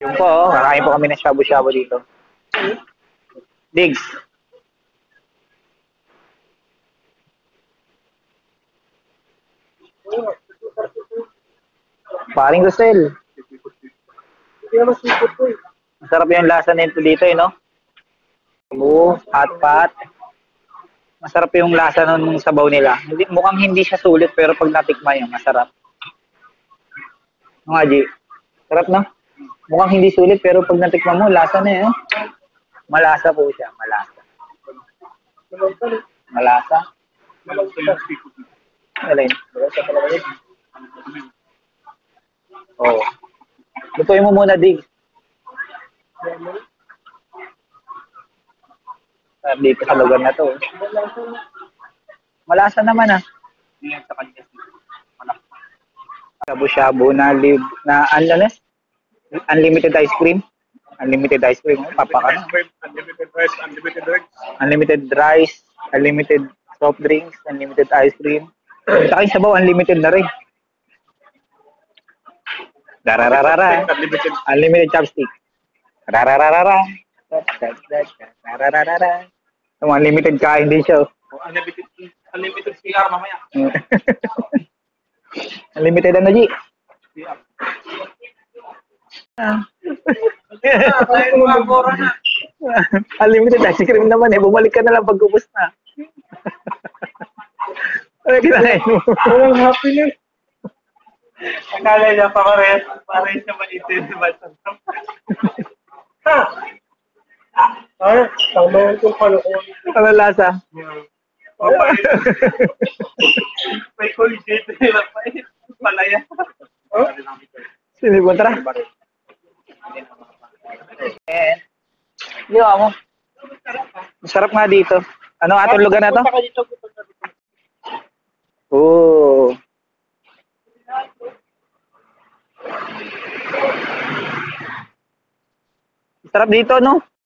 Yung po, kakain po kami ng shabu-shabu dito. Diggs. Paring Rosel. Masarap yung lasa nito dito, no? Oo, hot pot. Masarap yung lasa ng sabaw nila. Mukhang hindi siya sulit, pero pag natikman yun, masarap. Mga G. Sarap, no? Mukhang hindi sulit, pero pag natikman mo, lasa na yun. Malasa po siya, malasa. Malasa? Alin? Oo. Oh. Lutuin mo muna, Dig. Dito sa lugar na to. Malasa naman, ah. Shabu-shabu na ano, unlimited ice cream. Unlimited ice cream. Papaka na. Unlimited rice, unlimited drinks. Unlimited rice, unlimited soft drinks, unlimited ice cream. Saka yung sabaw, unlimited na rin. Darararara. Unlimited chopstick. Rarararara. Rarararara. Yung unlimited kain din siya. Unlimited CR mamaya. Unlimited ano, G? Unlimited ice cream naman eh. Bumalik ka na lang pag ubos na. Ano kinain mo? Walang happiness. Akala niya pares siya maitin sa batang. Ha? Ay, tama yung palukon. Ano lasa? May colgate nila pa eh. Palaya. Sinibutra? Di ba mo? Masarap nga dito. Ano atong lugar na to? Oo. Sarap dito, no?